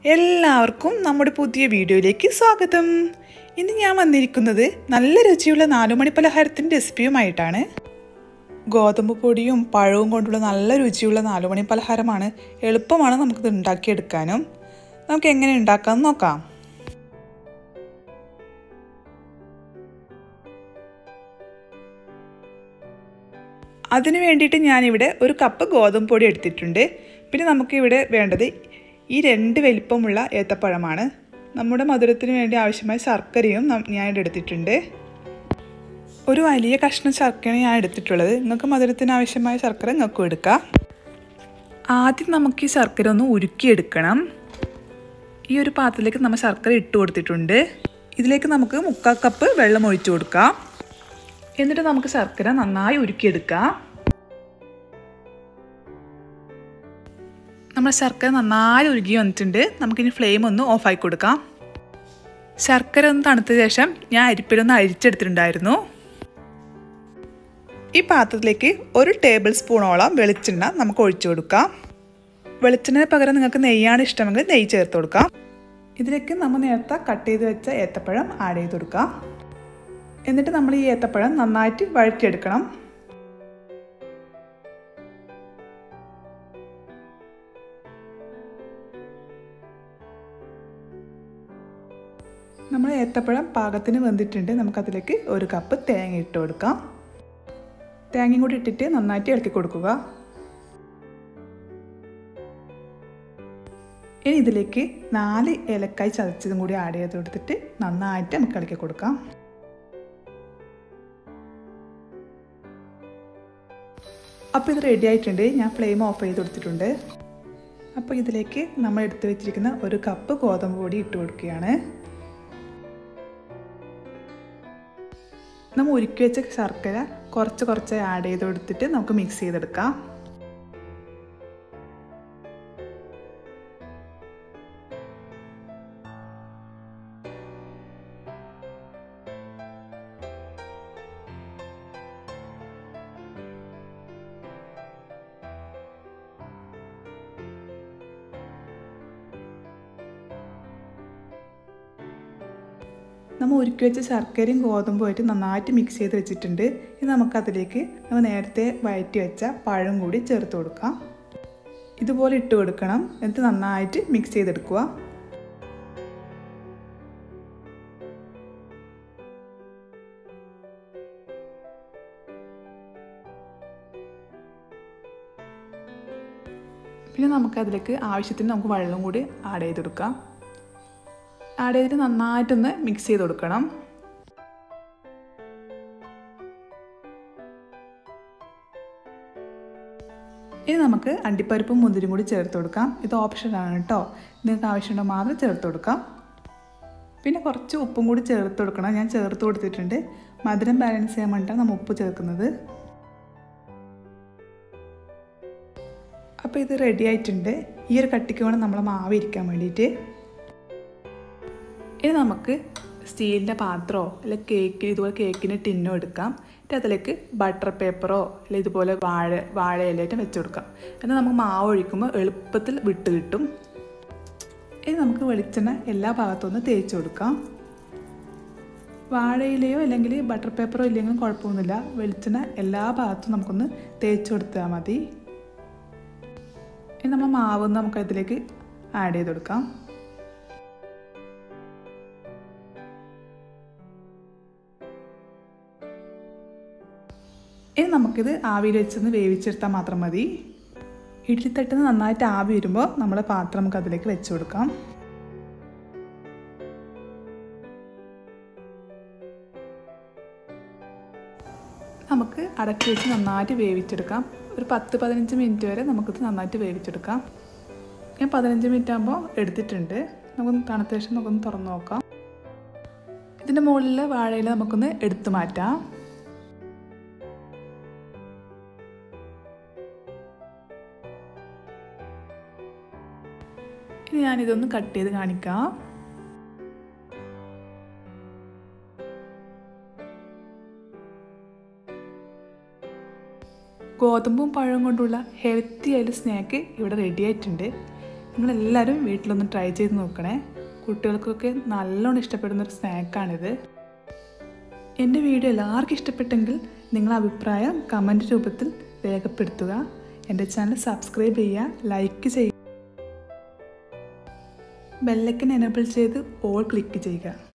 എല്ലാവർക്കും നമ്മുടെ പുതിയ വീഡിയോയിലേക്ക് സ്വാഗതം. ഇന്ന് ഞാൻ വന്നിരിക്കുന്നത് നല്ല രുചിയുള്ള 4 മണി പലഹാരത്തിൻ്റെ റെസിപ്പിയുമായിട്ടാണ്. ഗോതമ്പ് പൊടിയും പഴവും കൊണ്ടുള്ള നല്ല രുചിയുള്ള 4 മണി പലഹാരമാണ്. എളുപ്പമാണ് നമുക്കിത് ഉണ്ടാക്കിയെടുക്കാനും. നമുക്ക് എങ്ങനെ ഉണ്ടാക്കാമെന്ന് നോക്കാം. അതിനു വേണ്ടിയിട്ട് ഞാനിവിടെ 1 കപ്പ് ഗോതമ്പ് പൊടി എടുത്തിട്ടുണ്ട്. പിന്നെ നമുക്കിവിടെ വേണ്ടത് ഈ 2 വലിപ്പമുള്ള ഏത്തപ്പഴമാണ്. നമ്മുടെ മധുരത്തിന് വേണ്ടി ആവശ്യമായ ശർക്കരയും ഞാൻ എടുത്തിട്ടുണ്ട്. ഒരു വലിയ കഷ്ണം ശർക്കരയാണ് ഞാൻ എടുത്തിട്ടുള്ളത്. നിങ്ങൾക്ക് മധുരത്തിന് ആവശ്യമായ ശർക്കര നിങ്ങൾക്കും എടുക്കാം. ആദ്യം നമുക്ക് ഈ ശർക്കര ഒന്ന് ഉരുക്കിയെടുക്കണം. ഈ ഒരു പാത്രത്തിലേക്ക് നമ്മൾ ശർക്കര ഇട്ട് കൊടുത്തിട്ടുണ്ട്. ഇതിലേക്ക് നമുക്ക് 1/4 കപ്പ് വെള്ളം ഒഴിച്ചു കൊടുക്കാം. എന്നിട്ട് നമുക്ക് ശർക്കര നന്നായി ഉരുക്കിയെടുക്കാം. നമ്മുടെ ശർക്കര നന്നായി ഉരുകി വന്നിട്ടുണ്ട്. നമുക്കിനി ഫ്ലെയിം ഒന്ന് ഓഫാക്കി കൊടുക്കാം. ശർക്കര ഒന്ന് തണുത്ത ശേഷം ഞാൻ അരിപ്പയിലൊന്ന് അരിച്ചെടുത്തിട്ടുണ്ടായിരുന്നു. ഈ പാത്രത്തിലേക്ക് 1 ടേബിൾ സ്പൂണോളം വെളിച്ചെണ്ണ നമുക്ക് ഒഴിച്ചു കൊടുക്കാം. വെളിച്ചെണ്ണയ്ക്ക് പകരം നിങ്ങൾക്ക് നെയ്യാണ് ഇഷ്ടമെങ്കിൽ നെയ്യ് ചേർത്ത് കൊടുക്കാം. ഇതിലേക്ക് നമ്മൾ നേരത്തെ കട്ട് ചെയ്ത് വെച്ച ഏത്തപ്പഴം ആഡ് ചെയ്ത് കൊടുക്കാം. എന്നിട്ട് നമ്മൾ ഈ ഏത്തപ്പഴം നന്നായിട്ട് വഴറ്റിയെടുക്കണം. നമ്മൾ ഏത്തപ്പഴം പാകത്തിന് വെന്തിട്ടുണ്ട്. നമുക്കതിലേക്ക് 1 കപ്പ് തേങ്ങ ഇട്ട് കൊടുക്കാം. തേങ്ങയും കൂടി ഇട്ടിട്ട് നന്നായിട്ട് ഇളക്കി കൊടുക്കുക. ഇനി ഇതിലേക്ക് 4 ഏലക്കായ് ചതച്ചതും കൂടി ആഡ് ചെയ്ത് കൊടുത്തിട്ട് നന്നായിട്ട് നമുക്ക് ഇളക്കി കൊടുക്കാം. അപ്പോൾ ഇത് റെഡി ആയിട്ടുണ്ട്. ഞാൻ ഫ്ലെയിം ഓഫ് ചെയ്ത് കൊടുത്തിട്ടുണ്ട്. അപ്പോൾ ഇതിലേക്ക് നമ്മൾ എടുത്തു വെച്ചിരിക്കുന്ന 1 കപ്പ് ഗോതമ്പ് പൊടി ഇട്ട് കൊടുക്കുകയാണ്. നമ്മൾ ഉരുക്കി വെച്ച ശർക്കര കുറച്ച് ആഡ് ചെയ്ത് കൊടുത്തിട്ട് നമുക്ക് മിക്സ് ചെയ്തെടുക്കാം. നമ്മൾ ഉരുക്കി വെച്ച ശർക്കരയും ഗോതമ്പുമായിട്ട് നന്നായിട്ട് മിക്സ് ചെയ്ത് വെച്ചിട്ടുണ്ട്. ഇനി നമുക്കതിലേക്ക് നമ്മൾ നേരത്തെ വഴറ്റി വെച്ച പഴം കൂടി ചേർത്ത് കൊടുക്കാം. ഇതുപോലെ ഇട്ട് കൊടുക്കണം. എന്നിട്ട് നന്നായിട്ട് മിക്സ് ചെയ്തെടുക്കുക. പിന്നെ നമുക്കതിലേക്ക് ആവശ്യത്തിന് നമുക്ക് വെള്ളം കൂടി ആഡ് ചെയ്ത് കൊടുക്കാം. ആഡ് ചെയ്തിട്ട് നന്നായിട്ടൊന്ന് മിക്സ് ചെയ്ത് കൊടുക്കണം. ഇനി നമുക്ക് അണ്ടിപ്പരിപ്പും മുന്തിരിയും കൂടി ചേർത്ത് കൊടുക്കാം. ഇത് ഓപ്ഷനാണ് കേട്ടോ. നിങ്ങൾക്ക് ആവശ്യമുണ്ടോ മാത്രം ചേർത്ത് കൊടുക്കാം. പിന്നെ കുറച്ച് ഉപ്പും കൂടി ചേർത്ത് കൊടുക്കണം. ഞാൻ ചേർത്ത് കൊടുത്തിട്ടുണ്ട്. മധുരം ബാലൻസ് ചെയ്യാൻ വേണ്ടിയിട്ടാണ് നമ്മൾ ഉപ്പ് ചേർക്കുന്നത്. അപ്പോൾ ഇത് റെഡി ആയിട്ടുണ്ട്. ഈ ഒരു കട്ടിക്ക് വേണം നമ്മൾ മാവ് ഇരിക്കാൻ വേണ്ടിയിട്ട്. ഇനി നമുക്ക് സ്റ്റീലിൻ്റെ പാത്രമോ അല്ലെങ്കിൽ ഇതുപോലെ കേക്കിന് ടിന്നോ എടുക്കാം. എന്നിട്ട് അതിലേക്ക് ബട്ടർ പേപ്പറോ അല്ലെങ്കിൽ ഇതുപോലെ വാഴയിലായിട്ട് വെച്ച് കൊടുക്കാം. എന്നാൽ നമുക്ക് മാവ് ഒഴിക്കുമ്പോൾ എളുപ്പത്തിൽ വിട്ട് കിട്ടും. ഇനി നമുക്ക് വെളിച്ചെണ്ണ എല്ലാ ഭാഗത്തും ഒന്ന് തേച്ച് കൊടുക്കാം. വാഴയിലയോ അല്ലെങ്കിൽ ബട്ടർ പേപ്പറോ ഇല്ലെങ്കിലും കുഴപ്പമൊന്നുമില്ല. വെളിച്ചെണ്ണ എല്ലാ ഭാഗത്തും നമുക്കൊന്ന് തേച്ച് കൊടുത്താൽ മതി. ഇനി നമ്മൾ മാവ് നമുക്ക് ഇതിലേക്ക് ആഡ് ചെയ്ത് കൊടുക്കാം. ഇനി നമുക്കിത് ആവിയിൽ വെച്ചൊന്ന് വേവിച്ചെടുത്താൽ മാത്രം മതി. ഇഡ്ഡലിത്തട്ടിന് നന്നായിട്ട് ആവി വരുമ്പോൾ നമ്മുടെ പാത്രം നമുക്ക് അതിലേക്ക് വെച്ച് കൊടുക്കാം. നമുക്ക് അടക്കി വെച്ച് നന്നായിട്ട് വേവിച്ചെടുക്കാം. ഒരു 10-15 മിനിറ്റ് വരെ നമുക്കിത് നന്നായിട്ട് വേവിച്ചെടുക്കാം. ഞാൻ 15 മിനിറ്റ് ആകുമ്പോൾ എടുത്തിട്ടുണ്ട്. നമുക്കൊന്ന് തണുത്ത ശേഷം നമുക്കൊന്ന് തുറന്ന് നോക്കാം. ഇതിൻ്റെ മുകളിലെ വാഴയില നമുക്കൊന്ന് എടുത്തു മാറ്റാം. ഇനി ഞാനിതൊന്ന് കട്ട് ചെയ്ത് കാണിക്കാം. ഗോതമ്പും പഴവും കൊണ്ടുള്ള ഹെൽത്തി ആയിട്ടുള്ള സ്നാക്ക് ഇവിടെ റെഡി ആയിട്ടുണ്ട്. നിങ്ങളെല്ലാവരും വീട്ടിലൊന്ന് ട്രൈ ചെയ്ത് നോക്കണേ. കുട്ടികൾക്കൊക്കെ നല്ലോണം ഇഷ്ടപ്പെടുന്നൊരു സ്നാക്കാണിത്. എൻ്റെ വീഡിയോ എല്ലാവർക്കും ഇഷ്ടപ്പെട്ടെങ്കിൽ നിങ്ങളുടെ അഭിപ്രായം കമൻറ്റ് രൂപത്തിൽ രേഖപ്പെടുത്തുക. എൻ്റെ ചാനൽ സബ്സ്ക്രൈബ് ചെയ്യുക, ലൈക്ക് ചെയ്യുക, ബെല്ലൈക്കൺ എനേബിൾ ചെയ്ത് ഓൾ ക്ലിക്ക് ചെയ്യുക.